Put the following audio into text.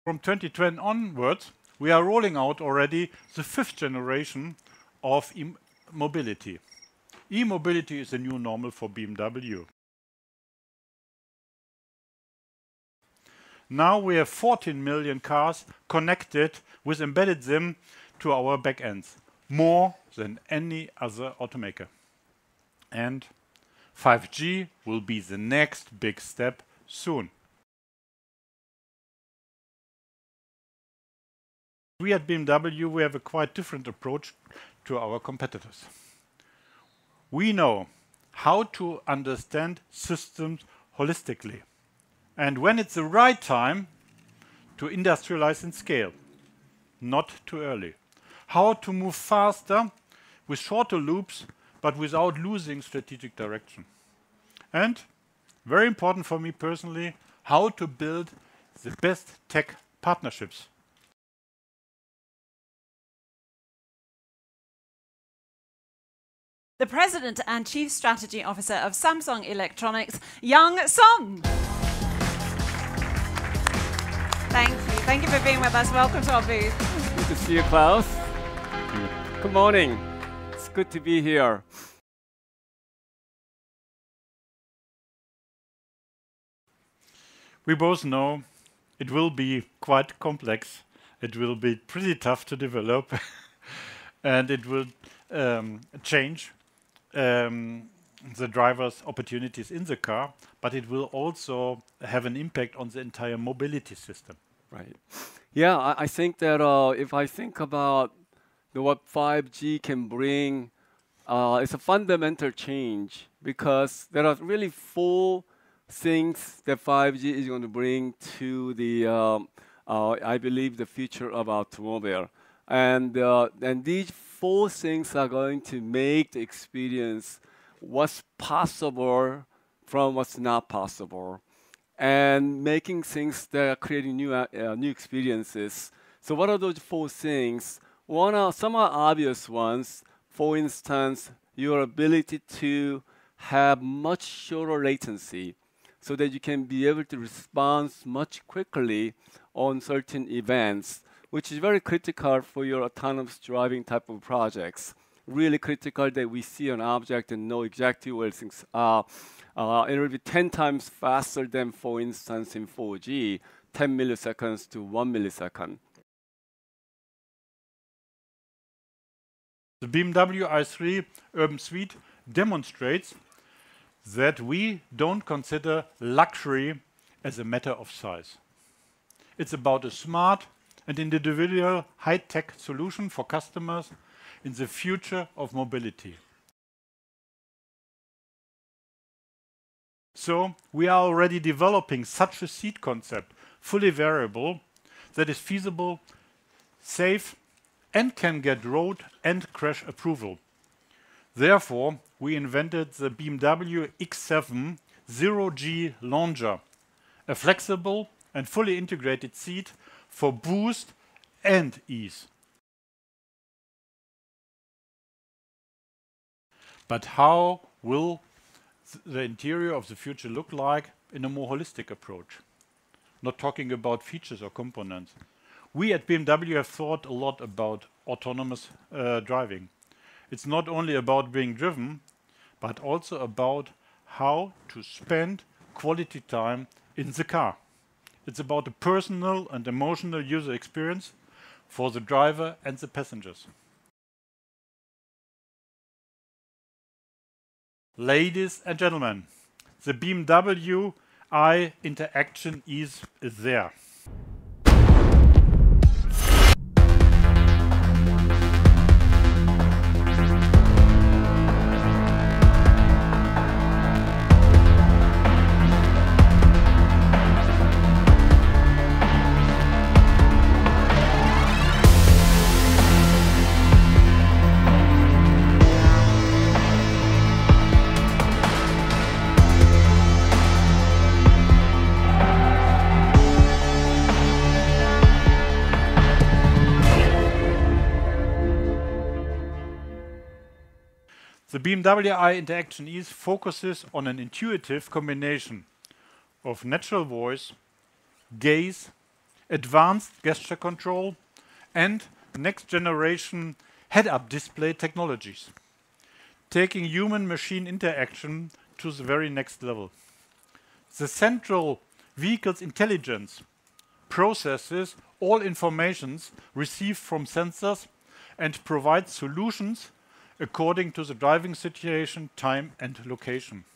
From 2020 onwards, we are rolling out already the 5th generation of e-mobility. E-mobility is the new normal for BMW. Now we have 14 million cars connected with embedded SIM to our backends, more than any other automaker. And 5G will be the next big step soon. We at BMW, we have a quite different approach to our competitors. We know how to understand systems holistically, and when it's the right time to industrialize and scale, not too early. How to move faster with shorter loops, but without losing strategic direction. And very important for me personally, how to build the best tech partnerships. The President and Chief Strategy Officer of Samsung Electronics, Young Son. Thank you. Thank you for being with us. Welcome to our booth. Good to see you, Klaus. Good morning. It's good to be here. We both know it will be quite complex. It will be pretty tough to develop, and it will change the driver's opportunities in the car, but it will also have an impact on the entire mobility system. Right. Yeah, I think that if I think about what 5G can bring, it's a fundamental change because there are really 4 things that 5G is going to bring to the, I believe, the future of automobile. And these 4 things are going to make the experience what's possible from what's not possible, and making things that are creating new experiences. So what are those 4 things? Some are obvious ones. For instance, your ability to have much shorter latency so that you can be able to respond much quickly on certain events, which is very critical for your autonomous driving type of projects. Really critical that we see an object and know exactly where things are. It will be 10 times faster than, for instance, in 4G, 10 milliseconds to 1 millisecond. The BMW i3 Urban Suite demonstrates that we don't consider luxury as a matter of size. It's about a smart and individual high-tech solution for customers in the future of mobility. So we are already developing such a seat concept, fully variable, that is feasible, safe, and can get road and crash approval. Therefore, we invented the BMW X7 0G Launcher, a flexible and fully integrated seat for boost and ease. But how will the interior of the future look like in a more holistic approach? Not talking about features or components. We at BMW have thought a lot about autonomous driving. It's not only about being driven, but also about how to spend quality time in the car. It's about a personal and emotional user experience for the driver and the passengers. Ladies and gentlemen, the BMW i Interaction Ease is there. The BMW i Interaction Ease focuses on an intuitive combination of natural voice, gaze, advanced gesture control, and next-generation head-up display technologies, taking human-machine interaction to the very next level. The central vehicle's intelligence processes all informations received from sensors and provides solutions according to the driving situation, time, and location.